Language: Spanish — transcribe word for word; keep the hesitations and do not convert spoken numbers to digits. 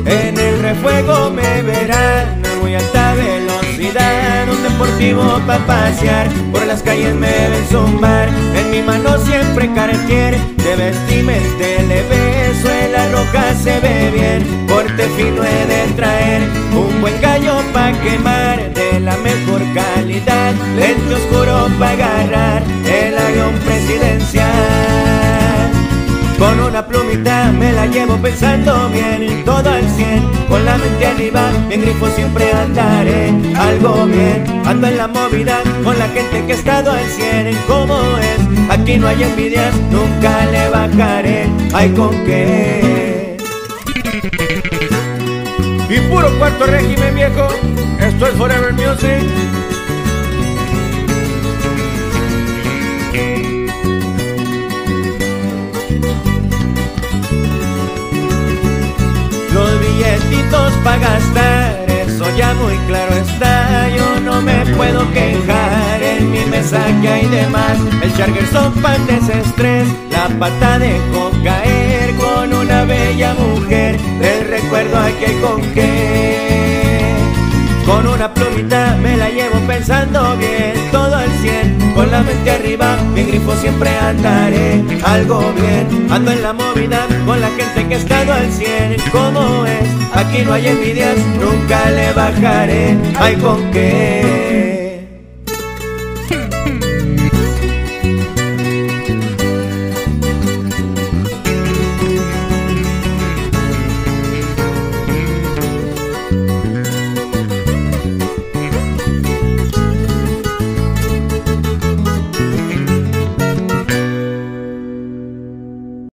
En el refuego me verán a muy alta velocidad, un deportivo pa' pasear, por las calles me ven zumbar. En mi mano siempre Cartier, de vestimenta leve, suela roja se ve bien, porte fino he de traer, un buen gallo pa' quemar, de la mejor calidad, lente oscuro pa' agarrar el avión presidencial. Con una plumita me la llevo pensando bien, todo al cien, con la mente arriba, bien grifo siempre andaré, algo bien, ando en la movida, con la gente que ha estado al cien, como es, aquí no hay envidias, nunca le bajaré, hay con qué. Y puro cuarto régimen viejo, esto es Forever Music. Los billetitos pa' gastar, eso ya muy claro está, yo no me puedo quejar, en mi mesa que hay de más, el charger son pan desestrés, la pata dejó caer con una bella mujer, del recuerdo aquí hay con qué. Con una plumita me la llevo pensando bien, todo al cien, con la mente arriba, bien grifo siempre andaré, algo bien, ando en la movida, con la gente que ha estado al cien, como es, aquí no hay envidias, nunca le bajaré, hay con qué.